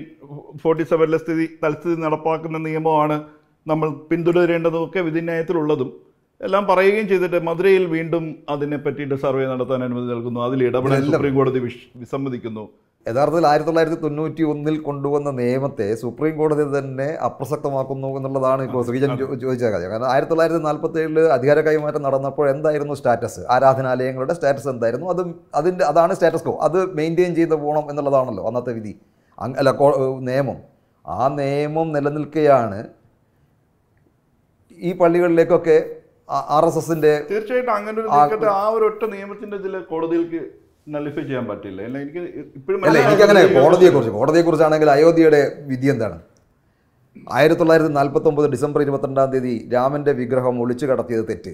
1947 തൽസ്ഥിതി നടപ്പാക്കുന്ന നിയമമാണ് നമ്മൾ പിന്തുടരേണ്ടതൊക്കെ വിധിന്യായത്തിലുള്ളതും എല്ലാം പറയുകയും ചെയ്തിട്ട് മധുരയിൽ വീണ്ടും അതിനെ പറ്റിയിട്ട് സർവേ നടത്താൻ അനുമതി നൽകുന്നു. അതിൽ ഇടപെടാൻ സുപ്രീം കോടതി വിസമ്മതിക്കുന്നു. യഥാർത്ഥത്തിൽ 1991 കൊണ്ടുവന്ന നിയമത്തെ സുപ്രീം കോടതി തന്നെ അപ്രസക്തമാക്കുന്നു എന്നുള്ളതാണ് ഇപ്പോൾ ശ്രീജൻ ചോദിച്ച കാര്യം. കാരണം 1947 അധികാര കൈമാറ്റം നടന്നപ്പോൾ എന്തായിരുന്നു സ്റ്റാറ്റസ്, ആരാധനാലയങ്ങളുടെ സ്റ്റാറ്റസ് എന്തായിരുന്നു, അതാണ് സ്റ്റാറ്റസ് കോ, അത് മെയിൻറ്റെയിൻ ചെയ്ത് പോകണം എന്നുള്ളതാണല്ലോ അന്നത്തെ വിധി, അല്ല നിയമം. ആ നിയമം നിലനിൽക്കുകയാണ് ഈ പള്ളികളിലേക്കൊക്കെ RSSന്റെ. തീർച്ചയായിട്ടും അങ്ങനെ ഒരു ആ ഒരു ഒറ്റ നിയമത്തിന്റെ ഇതിൽ കോടതികൾക്ക് നള്ളിഫൈ ചെയ്യാൻ പറ്റില്ല. എനിക്കങ്ങനെ കോടതിയെക്കുറിച്ചാണെങ്കിൽ അയോധ്യയുടെ വിധി എന്താണ്? 1949 ഡിസംബർ 22 രാമന്റെ വിഗ്രഹം ഒളിച്ചു കടത്തിയത് തെറ്റ്.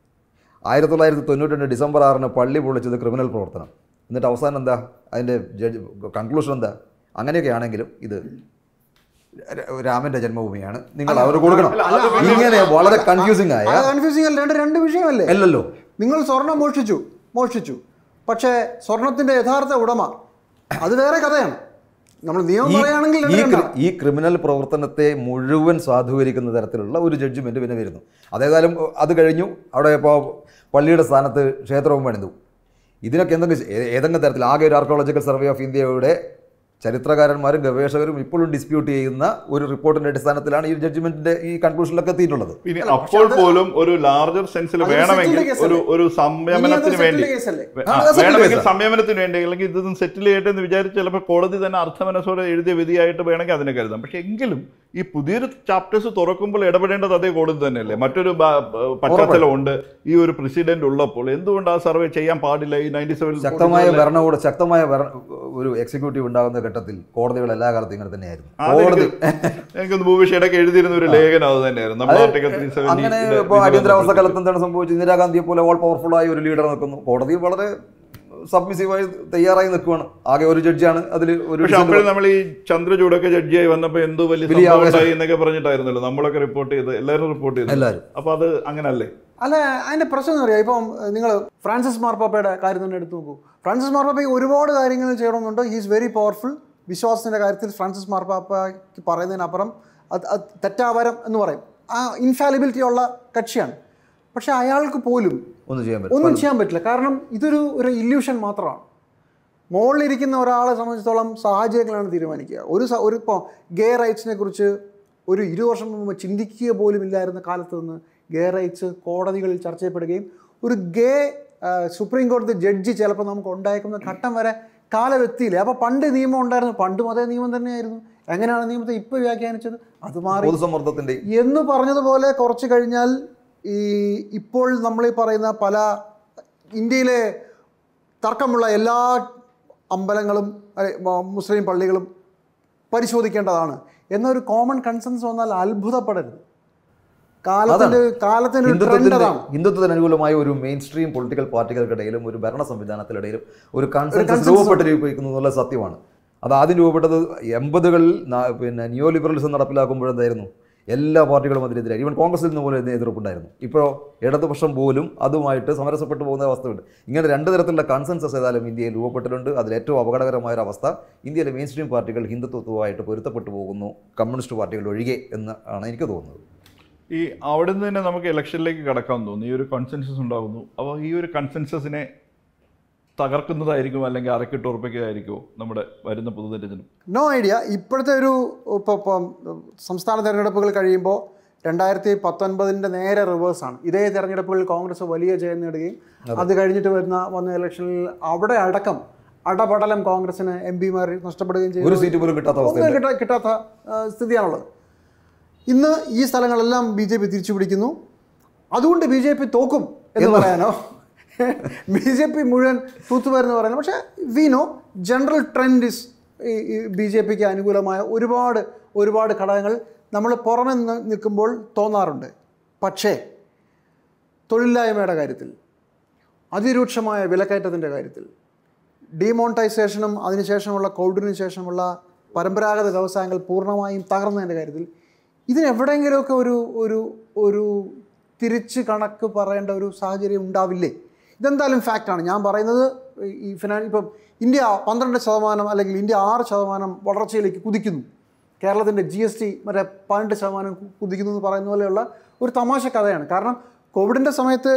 1992 ഡിസംബർ 6 പള്ളി പൊളിച്ചത് ക്രിമിനൽ പ്രവർത്തനം. എന്നിട്ട് അവസാനം എന്താ അതിൻ്റെ കൺക്ലൂഷൻ എന്താ? അങ്ങനെയൊക്കെ ആണെങ്കിലും ഇത് രാമന്റെ ജന്മഭൂമിയാണ്, നിങ്ങൾ അവർ കൊടുക്കണം. ഇങ്ങനെ വളരെ കൺഫ്യൂസിംഗ് ആയ രണ്ട് വിഷയമല്ലേ? അല്ലല്ലോ. നിങ്ങൾ സ്വർണം മോഷ്ടിച്ചു, പക്ഷേ സ്വർണത്തിന്റെ യഥാർത്ഥ ഉടമ അത് വേറെ കഥയാണ്. നമ്മൾ നിയമം പറയുകയാണെങ്കിൽ ഈ ക്രിമിനൽ പ്രവർത്തനത്തെ മുഴുവൻ സാധൂകരിക്കുന്ന തരത്തിലുള്ള ഒരു ജഡ്ജ്മെന്റ് പിന്നെ വരുന്നു. അതേതായാലും അത് കഴിഞ്ഞു. അവിടെ ഇപ്പോൾ പള്ളിയുടെ സ്ഥാനത്ത് ക്ഷേത്രവും പണിതു. ഇതിനൊക്കെ ഏതെങ്കിലും തരത്തിൽ ആകെ ഒരു ആർക്കിയോളജിക്കൽ സർവേ ഓഫ് ഇന്ത്യയുടെ ചരിത്രകാരന്മാരും ഗവേഷകരും ഇപ്പോഴും ഡിസ്പ്യൂട്ട് ചെയ്യുന്ന ഒരു റിപ്പോർട്ടിന്റെ അടിസ്ഥാനത്തിലാണ് ഈ ജഡ്ജ്മെന്റിന്റെ ഈ കൺക്ലൂഷനിലൊക്കെ എത്തിയിട്ടുള്ളത്. അപ്പോൾ പോലും ഒരു ലാർജർ സെൻസിൽ വേണമെങ്കിൽ ഒരു സംയമനത്തിന് വേണ്ടി അല്ലെങ്കിൽ ഇതൊന്നും സെറ്റിൽ ചെയ്യട്ടെ എന്ന് വിചാരിച്ച് ചിലപ്പോൾ കോടതി തന്നെ അർത്ഥമനസ്സോടെ എഴുതിയ വിധിയായിട്ട് വേണമെങ്കിൽ അതിനെ കരുതാം. പക്ഷെ എങ്കിലും ഈ പുതിയൊരു ചാപ്റ്റേഴ്സ് തുറക്കുമ്പോൾ ഇടപെടേണ്ടത് അതേ കോടതി തന്നെയല്ലേ? മറ്റൊരു പശ്ചാത്തലമുണ്ട്. ഈ ഒരു പ്രസിഡന്റ് ഉള്ളപ്പോൾ എന്തുകൊണ്ട് ആ സർവേ ചെയ്യാൻ പാടില്ല? ഈ 97 ശക്തമായ ഒരു എക്സിക്യൂട്ടീവ് ഉണ്ടാകുന്ന ഘട്ടത്തിൽ കോടതികൾ എല്ലാ കാലത്തും ഇങ്ങനെ തന്നെയായിരുന്നു. എനിക്കൊന്ന് ഭൂമിഷയുടെയൊക്കെ എഴുതിയിരുന്ന ഒരു ലേഖനം അത് തന്നെയായിരുന്നു. അങ്ങനെ ഇപ്പോൾ അടിയന്തരാവസ്ഥ കാലത്ത് എന്താണ് സംഭവിച്ചത്? ഇന്ദിരാഗാന്ധിയെ പോലെ ഓൾ പവർഫുൾ ആയ ഒരു ലീഡർ നിൽക്കുന്നു. കോടതി വളരെ സബ്മിസീവായി തയ്യാറായി നിൽക്കുകയാണ്. ആകെ ഒരു ജഡ്ജിയാണ് അതിൽ ഒരു. നമ്മൾ ഈ ചന്ദ്രചൂടൊക്കെ ജഡ്ജിയായി വന്നപ്പോൾ എന്തോ വലിയ എന്നൊക്കെ പറഞ്ഞിട്ടായിരുന്നല്ലോ നമ്മളൊക്കെ റിപ്പോർട്ട് ചെയ്ത്, എല്ലാവരും റിപ്പോർട്ട് ചെയ്തു. എല്ലാവരും. അപ്പൊ അത് അങ്ങനല്ലേ? അല്ല, അതിന്റെ പ്രശ്നം എന്ന് പറയാം. ഇപ്പം നിങ്ങൾ ഫ്രാൻസിസ് മാർപ്പാപ്പയുടെ കാര്യം തന്നെ എടുത്തു നോക്കൂ. ഫ്രാൻസിസ് മാർപ്പാപ്പയ്ക്ക് ഒരുപാട് കാര്യങ്ങൾ ചെയ്യണമെന്നുണ്ട്. He's very powerful. വിശ്വാസത്തിന്റെ കാര്യത്തിൽ ഫ്രാൻസിസ് മാർപ്പാപ്പയ്ക്ക് പറയുന്നതിനപ്പുറം തെറ്റാവരം എന്ന് പറയും. ആ ഇൻഫാലിബിലിറ്റി ഉള്ള കക്ഷിയാണ്. പക്ഷെ അയാൾക്ക് പോലും ഒന്നും ചെയ്യാൻ പറ്റില്ല. കാരണം ഇതൊരു ഇല്യൂഷൻ മാത്രമാണ്. മുകളിലിരിക്കുന്ന ഒരാളെ സംബന്ധിച്ചിടത്തോളം സാഹചര്യങ്ങളാണ് തീരുമാനിക്കുക. ഒരു ഇപ്പോൾ ഗേ റൈറ്റ്സിനെ കുറിച്ച് ഒരു 20 വർഷം മുമ്പ് ചിന്തിക്കുക പോലും ഇല്ലായിരുന്ന കാലത്ത് നിന്ന് ഗേ റൈറ്റ്സ് കോടതികളിൽ ചർച്ച ചെയ്യപ്പെടുകയും ഒരു ഗേ സുപ്രീം കോടതി ജഡ്ജി ചിലപ്പോൾ നമുക്ക് ഉണ്ടായിരിക്കുന്ന ഘട്ടം വരെ കാലമെത്തിയില്ലേ. അപ്പോൾ പണ്ട് നിയമം ഉണ്ടായിരുന്നു, പണ്ടും അതേ നിയമം തന്നെയായിരുന്നു. എങ്ങനെയാണ് നിയമത്തെ ഇപ്പോൾ വ്യാഖ്യാനിച്ചത്? അത് മാറി എന്ന് പറഞ്ഞതുപോലെ കുറച്ച് കഴിഞ്ഞാൽ ഇപ്പോൾ നമ്മൾ പറയുന്ന പല ഇന്ത്യയിലെ തർക്കമുള്ള എല്ലാ അമ്പലങ്ങളും മുസ്ലിം പള്ളികളും പരിശോധിക്കേണ്ടതാണ് എന്നൊരു കോമൺ കൺസെൻസ് വന്നാൽ അത്ഭുതപ്പെടരുത്. ഹിന്ദുത്വത്തിന് അനുകൂലമായ ഒരു മെയിൻ സ്ട്രീം പൊളിറ്റിക്കൽ പാർട്ടികൾക്കിടയിലും ഒരു ഭരണ സംവിധാനത്തിനിടയിലും ഒരു കൺസെൻസസ് രൂപപ്പെട്ടിരിക്കുന്നു എന്നുള്ള സത്യമാണ്. അത് ആദ്യം രൂപപ്പെട്ടത് 80കളിൽ പിന്നെ നിയോ ലിബറലിസം നടപ്പിലാക്കുമ്പോഴെന്തായിരുന്നു, എല്ലാ പാർട്ടികളും അതിനെതിരായി. ഈവൻ കോൺഗ്രസിൽ നിന്ന് പോലും എതിർപ്പുണ്ടായിരുന്നു. ഇപ്പോൾ ഇടതുപക്ഷം പോലും അതുമായിട്ട് സമരസപ്പെട്ടു പോകുന്ന അവസ്ഥയുണ്ട്. ഇങ്ങനെ 2 തരത്തിലുള്ള കൺസെൻസസ് ഏതായാലും ഇന്ത്യയിൽ രൂപപ്പെട്ടിട്ടുണ്ട്. അതിലേറ്റവും അപകടകരമായൊരു അവസ്ഥ ഇന്ത്യയിലെ മെയിൻ സ്ട്രീം പാർട്ടികൾ ഹിന്ദുത്വവുമായിട്ട് പൊരുത്തപ്പെട്ടു പോകുന്നു, കമ്മ്യൂണിസ്റ്റ് പാർട്ടികൾ ഒഴികെ എന്ന് ആണ് എനിക്ക് തോന്നുന്നത്. ഈ അവിടെ നിന്ന് തന്നെ നമുക്ക് ഇലക്ഷനിലേക്ക് കടക്കാൻ തോന്നുന്നു. ഈ ഒരു കൺസെൻസസ് ഉണ്ടാകുന്നു. അപ്പോൾ ഈ ഒരു കൺസെൻസസിനെ തകർക്കുന്നതായിരിക്കും അല്ലെങ്കിൽ അരക്കിട്ട് ഉറപ്പിക്കുന്നതായിരിക്കുമോ നമ്മുടെ വരുന്ന പൊതുതെരഞ്ഞെടുപ്പ്? No idea. ഇപ്പോഴത്തെ ഒരു ഇപ്പം സംസ്ഥാന തെരഞ്ഞെടുപ്പുകൾ കഴിയുമ്പോൾ 2019 നേരെ റിവേഴ്സാണ്. ഇതേ തെരഞ്ഞെടുപ്പുകളിൽ കോൺഗ്രസ് വലിയ ജയം നേടുകയും അത് കഴിഞ്ഞിട്ട് വന്ന ഇലക്ഷനിൽ അവിടെ അടക്കം അടപടലം കോൺഗ്രസിന് MP-മാർ നഷ്ടപ്പെടുകയും ചെയ്തു. ഒരു സീറ്റ് പോലും കിട്ടാത്ത സ്ഥിതിയാണുള്ളത്. ഇന്ന് ഈ സ്ഥലങ്ങളെല്ലാം BJP തിരിച്ചു പിടിക്കുന്നു. അതുകൊണ്ട് BJP തോക്കും എന്ന് പറയാനോ, BJP മുഴുവൻ തൂത്തുവരുന്ന പറയാനോ. പക്ഷേ we know general trend is BJPക്ക് അനുകൂലമായ ഒരുപാട് ഘടകങ്ങൾ നമ്മൾ പുറമെ നിൽക്കുമ്പോൾ തോന്നാറുണ്ട്. പക്ഷേ തൊഴിലില്ലായ്മയുടെ കാര്യത്തിൽ, അതിരൂക്ഷമായ വിലക്കയറ്റത്തിൻ്റെ കാര്യത്തിൽ, ഡിമോണിറ്റൈസേഷനും അതിനുശേഷമുള്ള കോവിഡിന് ശേഷമുള്ള പരമ്പരാഗത വ്യവസായങ്ങൾ പൂർണ്ണമായും തകർന്നതിൻ്റെ കാര്യത്തിൽ ഇതിനെവിടെയെങ്കിലുമൊക്കെ ഒരു തിരിച്ച് കണക്ക് പറയേണ്ട ഒരു സാഹചര്യം ഉണ്ടാവില്ലേ? ഇതെന്തായാലും ഫാക്റ്റാണ്. ഞാൻ പറയുന്നത് ഈ ഇപ്പം ഇന്ത്യ 12% അല്ലെങ്കിൽ ഇന്ത്യ 6% വളർച്ചയിലേക്ക് കുതിക്കുന്നു, കേരളത്തിൻ്റെ GST മറ്റേ 18% കുതിക്കുന്നു എന്ന് പറയുന്ന പോലെയുള്ള ഒരു തമാശ കഥയാണ്. കാരണം കോവിഡിൻ്റെ സമയത്ത്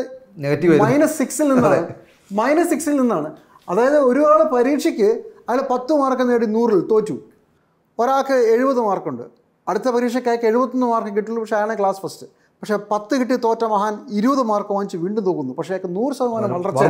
-6 നിന്നാണ്. അതായത് ഒരാൾ പരീക്ഷയ്ക്ക് അതിൽ 10 മാർക്ക് നേടി 100-ൽ തോറ്റു. ഒരാൾക്ക് 70 മാർക്കുണ്ട്, അടുത്ത പരീക്ഷയ്ക്ക് 71 മാർക്ക് കിട്ടുള്ളൂ, പക്ഷേ അയാളെ ക്ലാസ് ഫസ്റ്റ്. പക്ഷേ 10 കിട്ടി തോറ്റ മഹാൻ 20 മാർക്ക് വാങ്ങിച്ച് വീണ്ടും തോക്കുന്നു. പക്ഷേ അയാൾക്ക് 100% വളർച്ച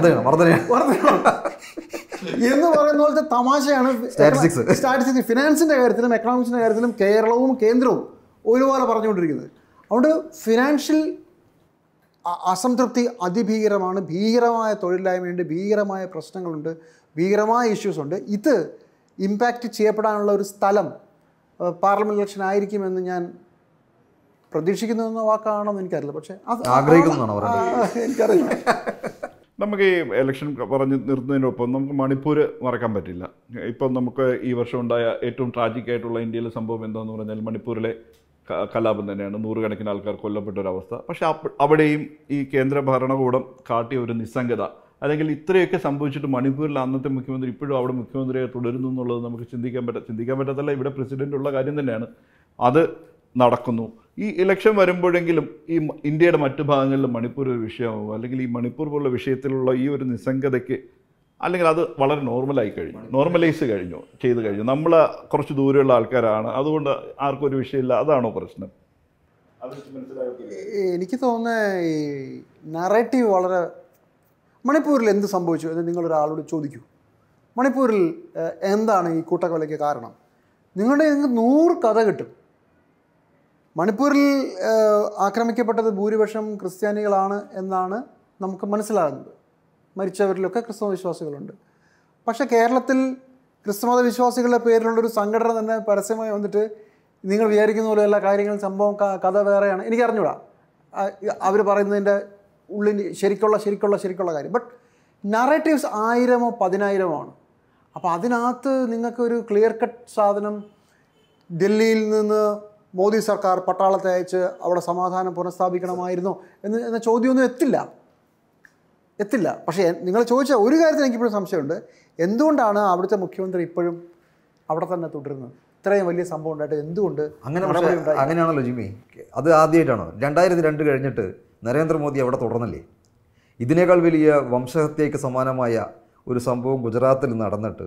എന്ന് പറയുന്ന പോലത്തെ തമാശയാണ് സ്റ്റാറ്റിസ്റ്റിക്സ്. ഫിനാൻസിൻ്റെ കാര്യത്തിലും എക്കണോമിക്സിൻ്റെ കാര്യത്തിലും കേരളവും കേന്ദ്രവും ഒരുപോലെ പറഞ്ഞുകൊണ്ടിരിക്കുന്നത്. അതുകൊണ്ട് ഫിനാൻഷ്യൽ അസംതൃപ്തി അതിഭീകരമാണ്. ഭീകരമായ തൊഴിലില്ലായ്മയുണ്ട്, ഭീകരമായ പ്രശ്നങ്ങളുണ്ട്, ഭീകരമായ ഇഷ്യൂസുണ്ട്. ഇത് ഇമ്പാക്റ്റ് ചെയ്യപ്പെടാനുള്ള ഒരു സ്ഥലം പാർലമെൻറ്റ് ഇലക്ഷൻ ആയിരിക്കുമെന്ന് ഞാൻ പ്രതീക്ഷിക്കുന്നു എന്ന വാക്കാണെന്ന് എനിക്കറിയില്ല. പക്ഷേ എനിക്കറിയില്ല. നമുക്ക് ഈ ഇലക്ഷൻ പറഞ്ഞ് നിർത്തുന്നതിനൊപ്പം നമുക്ക് മണിപ്പൂർ മറക്കാൻ പറ്റില്ല. ഇപ്പം നമുക്ക് ഈ വർഷം ഉണ്ടായ ഏറ്റവും ട്രാജിക്കായിട്ടുള്ള ഇന്ത്യയിലെ സംഭവം എന്താണെന്ന് പറഞ്ഞാൽ മണിപ്പൂരിലെ കലാപം തന്നെയാണ്. 100 കണക്കിന് ആൾക്കാർ കൊല്ലപ്പെട്ട ഒരവസ്ഥ. പക്ഷേ അവിടെയും ഈ കേന്ദ്ര ഭരണകൂടം കാട്ടിയ ഒരു നിസ്സംഗത, അല്ലെങ്കിൽ ഇത്രയൊക്കെ സംഭവിച്ചിട്ട് മണിപ്പൂരിൽ അന്നത്തെ മുഖ്യമന്ത്രി ഇപ്പോഴും അവിടെ മുഖ്യമന്ത്രിയെ തുടരുന്നു എന്നുള്ളത് നമുക്ക് ചിന്തിക്കാൻ പറ്റത്തില്ല. ഇവിടെ പ്രസിഡൻ്റ് ഉള്ള കാര്യം തന്നെയാണ്. അത് നടക്കുന്നു. ഈ ഇലക്ഷൻ വരുമ്പോഴെങ്കിലും ഈ ഇന്ത്യയുടെ മറ്റു ഭാഗങ്ങളിൽ മണിപ്പൂർ ഒരു വിഷയമാകും, അല്ലെങ്കിൽ ഈ മണിപ്പൂർ പോലുള്ള വിഷയത്തിലുള്ള ഈ ഒരു നിസ്സംഗതയ്ക്ക്, അല്ലെങ്കിൽ അത് വളരെ നോർമലൈസ് ചെയ്ത് കഴിഞ്ഞു. നമ്മൾ കുറച്ച് ദൂരെയുള്ള ആൾക്കാരാണ്, അതുകൊണ്ട് ആർക്കും ഒരു വിഷയമില്ല. അതാണോ പ്രശ്നം? എനിക്ക് തോന്നുന്നത് ഈ നറേറ്റീവ് വളരെ മണിപ്പൂരിൽ എന്ത് സംഭവിച്ചു എന്ന് നിങ്ങളൊരാളോട് ചോദിക്കൂ. മണിപ്പൂരിൽ എന്താണ് ഈ കൂട്ടക്കൊലയ്ക്ക് കാരണം? നിങ്ങൾക്ക് 100 കഥ കിട്ടും. മണിപ്പൂരിൽ ആക്രമിക്കപ്പെട്ടത് ഭൂരിപക്ഷം ക്രിസ്ത്യാനികളാണ് എന്നാണ് നമുക്ക് മനസ്സിലാകുന്നത്. മരിച്ചവരിലൊക്കെ ക്രിസ്തവ വിശ്വാസികളുണ്ട്. പക്ഷേ കേരളത്തിൽ ക്രിസ്തുമത വിശ്വാസികളുടെ പേരിലുള്ളൊരു സംഘടന തന്നെ പരസ്യമായി വന്നിട്ട് നിങ്ങൾ വിചാരിക്കുന്ന പോലെ എല്ലാ കാര്യങ്ങളും സംഭവം കഥ വേറെയാണ്. എനിക്കറിഞ്ഞൂടാ അവർ പറയുന്നതിൻ്റെ ഉള്ളിൽ ശരിക്കുള്ള കാര്യം. ബട്ട് നറേറ്റീവ്സ് 1000-ഓ 10,000-ഓ ആണ്. അപ്പോൾ അതിനകത്ത് നിങ്ങൾക്കൊരു ക്ലിയർ കട്ട് സാധനം ഡൽഹിയിൽ നിന്ന് മോദി സർക്കാർ പട്ടാളത്തെ അയച്ച് അവിടെ സമാധാനം പുനഃസ്ഥാപിക്കണമായിരുന്നോ എന്ന ചോദ്യമൊന്നും എത്തില്ല. പക്ഷേ നിങ്ങൾ ചോദിച്ച ഒരു കാര്യത്തിൽ എനിക്കിപ്പോഴും സംശയമുണ്ട്. എന്തുകൊണ്ടാണ് അവിടുത്തെ മുഖ്യമന്ത്രി ഇപ്പോഴും അവിടെ തന്നെ തുടരുന്നത്? ഇത്രയും വലിയ സംഭവം ഉണ്ടായിട്ട് എന്തുകൊണ്ട് അങ്ങനെയാണല്ലോ ജിമ്മി? അത് ആദ്യമായിട്ടാണോ? 2002 കഴിഞ്ഞിട്ട് നരേന്ദ്രമോദി അവിടെ തുടർന്നല്ലേ? ഇതിനേക്കാൾ വലിയ വംശഹത്യയ്ക്ക് സമാനമായ ഒരു സംഭവം ഗുജറാത്തിൽ നടന്നിട്ട്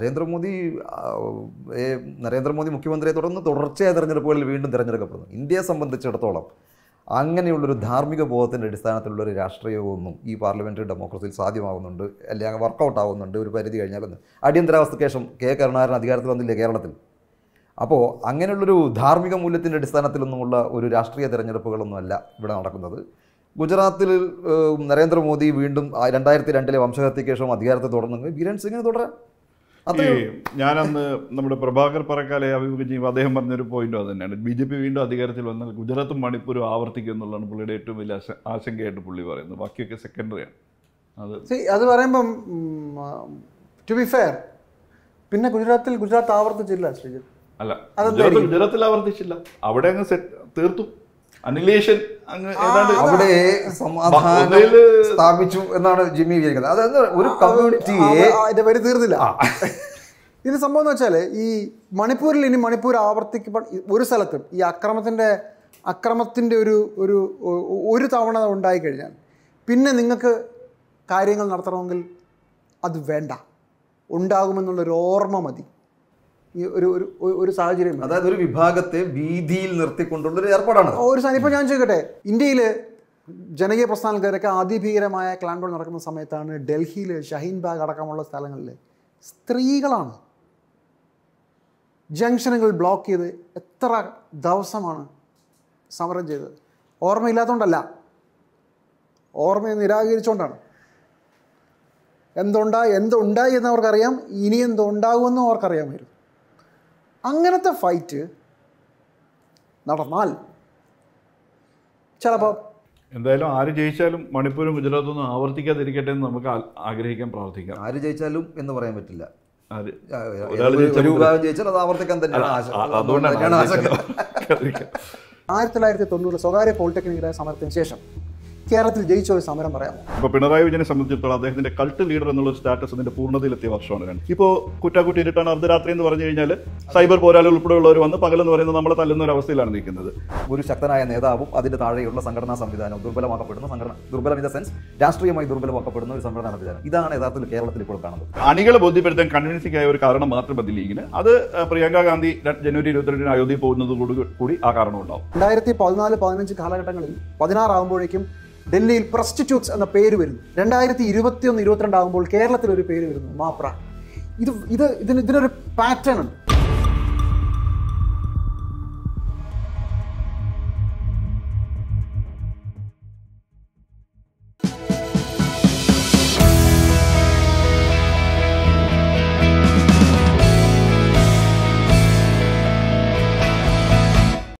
നരേന്ദ്രമോദി മുഖ്യമന്ത്രിയെ തുടർന്ന് തുടർച്ചയായ തെരഞ്ഞെടുപ്പുകളിൽ വീണ്ടും തിരഞ്ഞെടുക്കപ്പെടുന്നു. ഇന്ത്യയെ സംബന്ധിച്ചിടത്തോളം അങ്ങനെയുള്ളൊരു ധാർമ്മിക ബോധത്തിൻ്റെ അടിസ്ഥാനത്തിലുള്ളൊരു രാഷ്ട്രീയമൊന്നും ഈ പാർലമെൻ്ററി ഡെമോക്രസിയിൽ സാധ്യമാകുന്നുണ്ട്, അല്ലെങ്കിൽ വർക്കൗട്ട് ആവുന്നുണ്ട് ഒരു പരിധി കഴിഞ്ഞാലെന്ന്. അടിയന്തരാവസ്ഥയ്ക്ക് ശേഷം കരുണാകരൻ അധികാരത്തിൽ വന്നില്ലേ കേരളത്തിൽ? അപ്പോൾ അങ്ങനെയുള്ളൊരു ധാർമ്മിക മൂല്യത്തിൻ്റെ അടിസ്ഥാനത്തിലൊന്നുമുള്ള ഒരു രാഷ്ട്രീയ തിരഞ്ഞെടുപ്പുകളൊന്നുമല്ല ഇവിടെ നടക്കുന്നത്. ഗുജറാത്തിൽ നരേന്ദ്രമോദി വീണ്ടും 2002 വംശഹത്യയ്ക്ക് ശേഷം അധികാരത്തെ തുടർന്നെങ്കിൽ ബീരൻ സിംഗിന് തുടരാം. ഞാനന്ന് നമ്മുടെ പ്രഭാകർ പറക്കാലെ അഭിമുഖം ചെയ്യുമ്പോൾ അദ്ദേഹം പറഞ്ഞൊരു പോയിന്റും അത് തന്നെയാണ്. BJP വീണ്ടും അധികാരത്തിൽ വന്നാൽ ഗുജറാത്തും മണിപ്പൂരും ആവർത്തിക്കും എന്നുള്ളതാണ് പുള്ളിയുടെ ഏറ്റവും വലിയ ആശങ്കയായിട്ട് പുള്ളി പറയുന്നത്. ബാക്കിയൊക്കെ സെക്കൻഡറിയാണ്. അത് പറയുമ്പം ടു ബി ഫെയർ, പിന്നെ ഗുജറാത്ത് ആവർത്തിച്ചില്ല ശ്രീജിത്ത്. അല്ല, ഗുജറാത്തിൽ ആവർത്തിച്ചില്ല, അവിടെ അങ്ങ് തീർത്തു. അനിലേഷൻ അവിടെ സമാധാനം സ്ഥാപിച്ചു എന്നാണ് ജിമ്മി വിചാരിക്കുന്നത്. അതായത് ഒരു കമ്മ്യൂണിറ്റിയെ അതിന്റെ പേര് തീർന്നില്ല. ഇത് സംഭവം എന്ന് വെച്ചാൽ ഈ മണിപ്പൂരിൽ ഇനി മണിപ്പൂർ ഒരു സ്ഥലത്തും ഈ അക്രമത്തിൻ്റെ ഒരു തവണ ഉണ്ടായിക്കഴിഞ്ഞാൽ പിന്നെ നിങ്ങൾക്ക് കാര്യങ്ങൾ നടത്തണമെങ്കിൽ അത് വേണ്ട, ഉണ്ടാകുമെന്നുള്ളൊരു ഓർമ്മ മതി. ഈ ഒരു സാഹചര്യം, അതായത് ഒരു വിഭാഗത്തെ വീതിയിൽ നിർത്തിക്കൊണ്ടുള്ളൊരു ഏർപ്പാടാണ് ഒരു സാധനം. ഇപ്പോൾ ഞാൻ ചോദിക്കട്ടെ, ഇന്ത്യയിൽ ജനകീയ പ്രസ്ഥാനങ്ങൾക്കെതിരെ അതിഭീകരമായ ക്ലാൻഡോൾ നടക്കുന്ന സമയത്താണ് ഡൽഹിയിൽ ഷഹീൻ ബാഗ് അടക്കമുള്ള സ്ഥലങ്ങളിൽ സ്ത്രീകളാണ് ജംഗ്ഷനുകൾ ബ്ലോക്ക് ചെയ്ത് എത്ര ദിവസമാണ് സമരം ചെയ്തത്? ഓർമ്മയില്ലാത്തതുകൊണ്ടല്ല, ഓർമ്മയെ നിരാകരിച്ചുകൊണ്ടാണ്. എന്തുണ്ടായി എന്ന് അവർക്കറിയാം, ഇനി എന്തുണ്ടാകുമെന്നും അവർക്കറിയാമായിരുന്നു. അങ്ങനത്തെ ഫൈറ്റ് നടന്നാൽ ചിലപ്പോൾ എന്തായാലും ആര് ജയിച്ചാലും മണിപ്പൂരും ഗുജറാത്തും ഒന്നും ആവർത്തിക്കാതിരിക്കട്ടെ എന്ന് നമുക്ക് ആഗ്രഹിക്കാൻ, പ്രാർത്ഥിക്കാം. ആര് ജയിച്ചാലും എന്ന് പറയാൻ പറ്റില്ല. ഒരാൾ ജയിച്ചാൽ അത് ആവർത്തിക്കാൻ തന്നെയാണ്. 1990 സ്വകാര്യ പോളിടെക്നിക്കിലെ സമരത്തിന് ശേഷം കേരളത്തിൽ ജയിച്ച ഒരു സമരം പറയാമോ? ഇപ്പോൾ പിണറായി വിജയനെ സംബന്ധിച്ചിടത്തോളം അദ്ദേഹത്തിന്റെ കൾട്ട് ലീഡർ എന്നുള്ള സ്റ്റാറ്റസ് അതിന്റെ പൂർണ്ണതയിലെത്തിയ വർഷമാണ്. ഇപ്പോൾ കുറ്റാക്കുറ്റി ഇരുട്ടാണ് അർദ്ധരാത്രി എന്ന് പറഞ്ഞു കഴിഞ്ഞാൽ സൈബർ പോരാളികൾ ഉൾപ്പെടെയുള്ളവർ വന്ന് പകലെന്ന് പറയുന്നത് നമ്മളെ തല്ലുന്ന ഒരു അവസ്ഥയിലാണ് നിൽക്കുന്നത്. ഒരു ശക്തനായ നേതാവും അതിന്റെ താഴെയുള്ള സംഘടനാ സംവിധാനവും ദുർബലം ഇൻ ദ സെൻസ് രാഷ്ട്രീയമായി ദുർബലമാക്കപ്പെടുന്ന ഒരു സംഘടനാ സംവിധാനം. ഇതാണ് യഥാർത്ഥത്തിൽ കേരളത്തിൽ ഇപ്പോൾ കാണുന്നത്. അണികളെ ബോധ്യപ്പെടുത്താൻ കൺവിൻസിംഗ് ആയ ഒരു കാരണം മാത്രം മതി ലീഗിന്. അത് പ്രിയങ്ക ഗാന്ധി ജനുവരി 22 അയോധ്യയിൽ പോകുന്നതോടുകൂടി ആ കാരണം ഉണ്ടാവും. 2014-15 കാലഘട്ടങ്ങളിൽ 16 ആകുമ്പോഴേക്കും ഡൽഹിയിൽ പ്രസ്റ്റിറ്റ്യൂട്ട്സ് എന്ന പേര് വരുന്നു. 2021-22 ആകുമ്പോൾ കേരളത്തിലൊരു പേര് വരുന്നു, മാപ്ര. ഇതിനൊരു പാറ്റേൺ ഉണ്ട്.